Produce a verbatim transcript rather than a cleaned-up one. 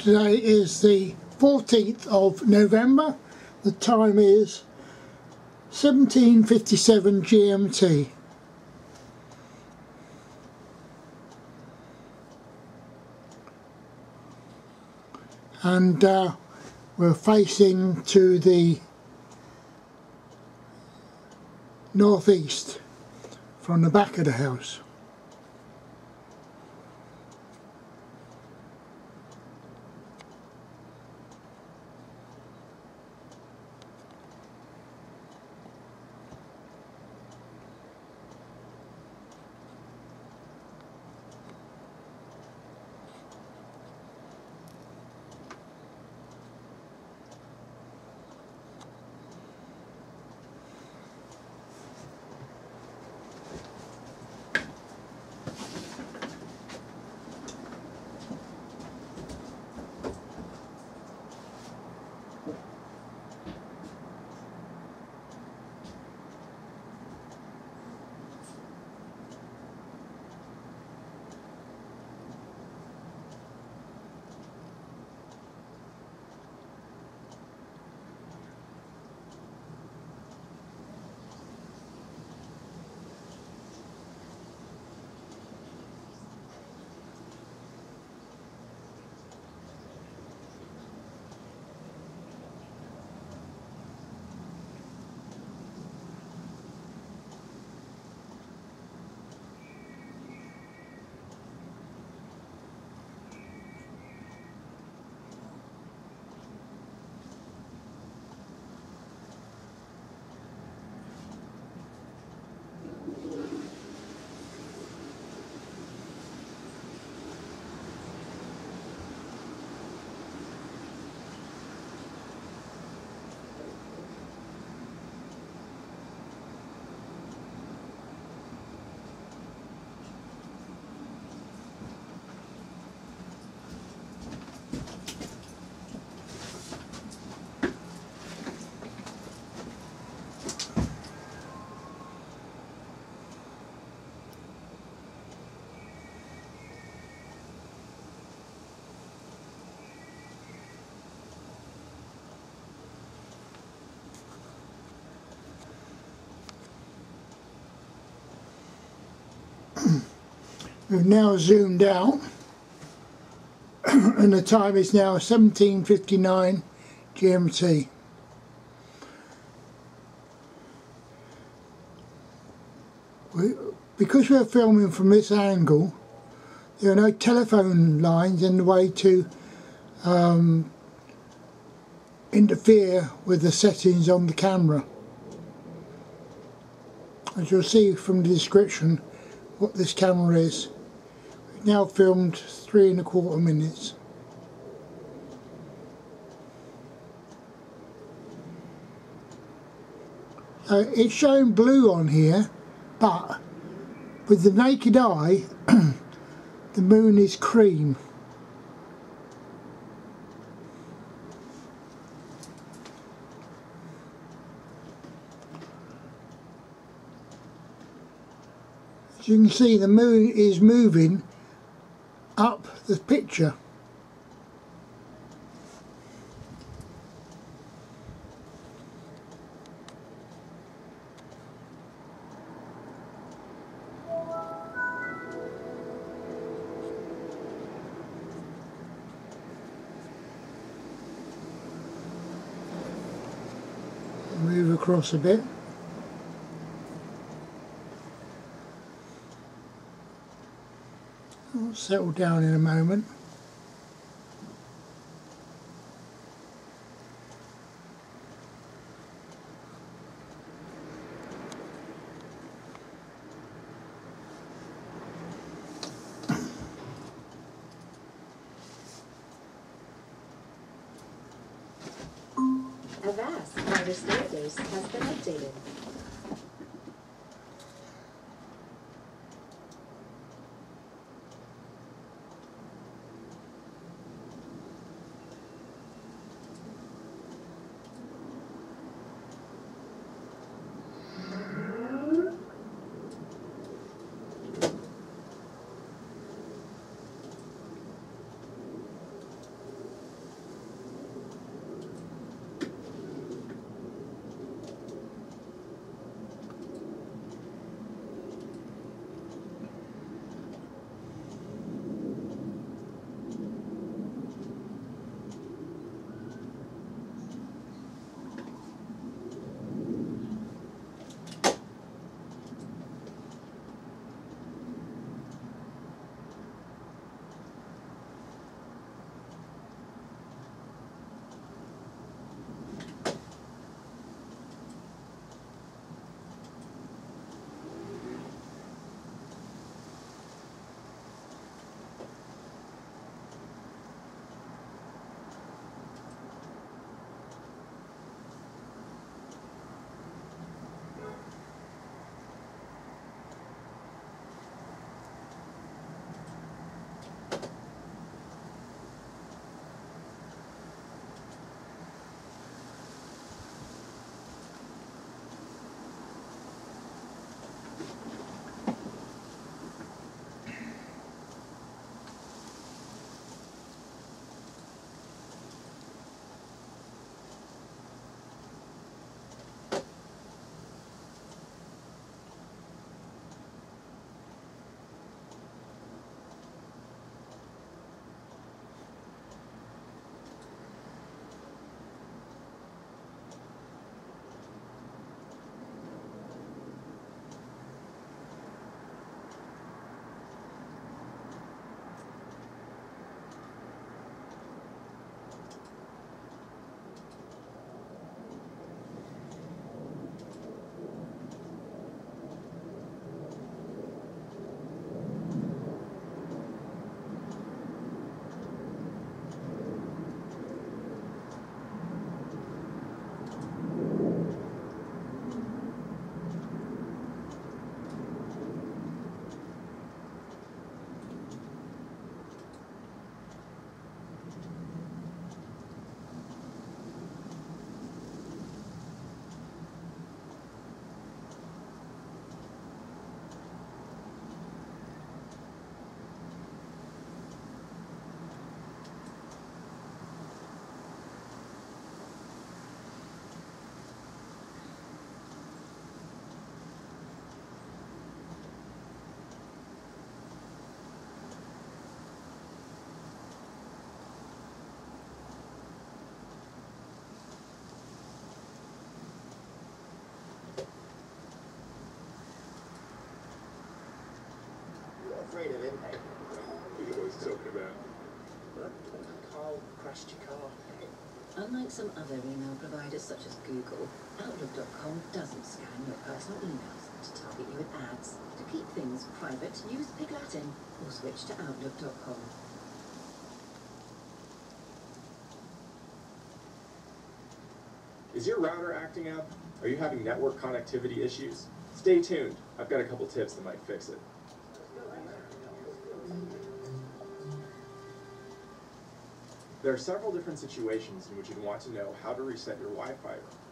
Today is the fourteenth of November. The time is seventeen fifty-seven G M T. And uh, we're facing to the northeast from the back of the house. We've now zoomed out and the time is now seventeen fifty-nine G M T. We, because we're filming from this angle, there are no telephone lines in the way to um, interfere with the settings on the camera. As you'll see from the description what this camera is. We've now filmed three and a quarter minutes. Uh, it's showing blue on here, but with the naked eye the moon is cream. As you can see, the moon is moving up the picture. Move across a bit. I'll settle down in a moment. Avast virus database has been updated. afraid of impact. You know what he's talking about. What? Carl crashed your car. Unlike some other email providers such as Google, Outlook dot com doesn't scan your personal emails to target you with ads. To keep things private, use Pig Latin or switch to Outlook dot com. Is your router acting up? Are you having network connectivity issues? Stay tuned. I've got a couple tips that might fix it. There are several different situations in which you'd want to know how to reset your Wi-Fi.